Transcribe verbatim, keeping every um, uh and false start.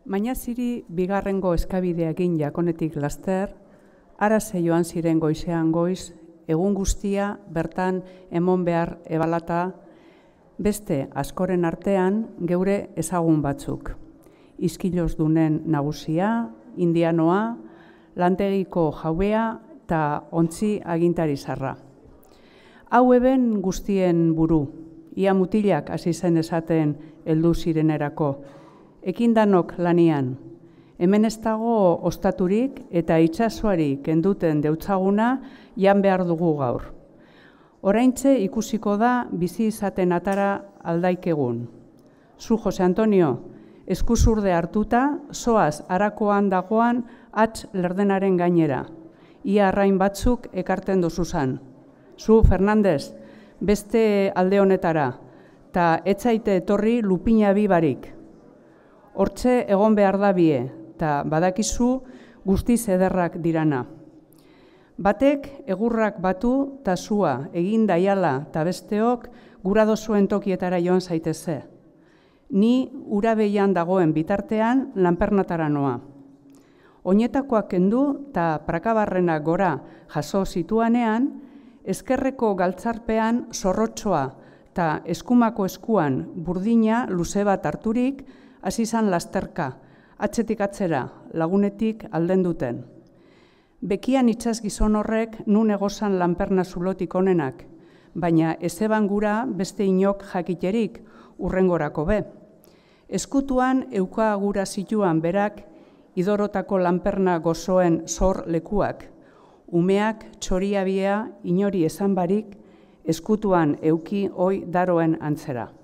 Mainaziri bigarrengo eskabidea egin jakonetik laster, arase joan ziren goizean goiz, egun guztia bertan emon behar ebalata, beste askoren artean geure ezagun batzuk. Izkiloz dunen nagusia, indianoa, lantegiko jaubea eta ontzi agintari zarra. Hau eben guztien buru, ia mutilak hasi zen esaten heldu zirenerako, ekindanok lanian. Hemen ez dago ostaturik eta itsasoari kenduten deutzaguna jan behar dugu gaur. Oraintze ikusiko da bizi izaten atara aldaikegun. Zu, Jose Antonio, eskuzurde hartuta, zoaz harakoan dagoan hatz lerdenaren gainera. Ia arrain batzuk ekarten dozuzan. Zu, Fernandez, beste alde honetara, eta etzaite etorri lupina bibarik. Hortxe egon behar da bie, eta badakizu guztiz ederrak dirana. Batek egurrak batu eta zua egin daiala eta besteok gura dozuen tokietara joan zaiteze. Ni ura behian dagoen bitartean lanpernatara noa. Oinetakoak kendu eta prakabarrenak gora jaso zituanean, ezkerreko galtzarpean zorrotxoa eta eskumako eskuan burdina luze bat harturik, hasi izan lasterka, atzetik atzera, lagunetik alden duten. Bekian itsas gizon horrek nun egozan lanperna zulotik onenak, baina ezeban gura beste inok jakiterik urrengorako be. Eskutuan euka gura zituan berak idorotako lanperna gozoen zor lekuak, umeak txoriabia inori esan barik eskutuan euki oi daroen antzera.